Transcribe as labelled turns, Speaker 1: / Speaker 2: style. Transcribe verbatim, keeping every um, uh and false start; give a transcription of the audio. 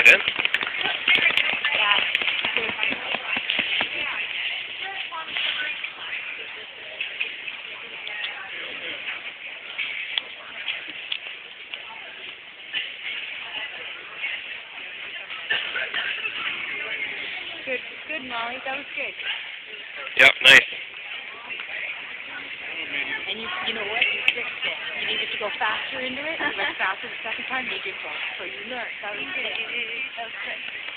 Speaker 1: confident.
Speaker 2: Good, good, Molly. That was good.
Speaker 1: Yep, nice.
Speaker 2: And you, you know what? You fixed it. You needed to go faster into it. You went faster the second time. You did both. So you learned. That was good. That was good.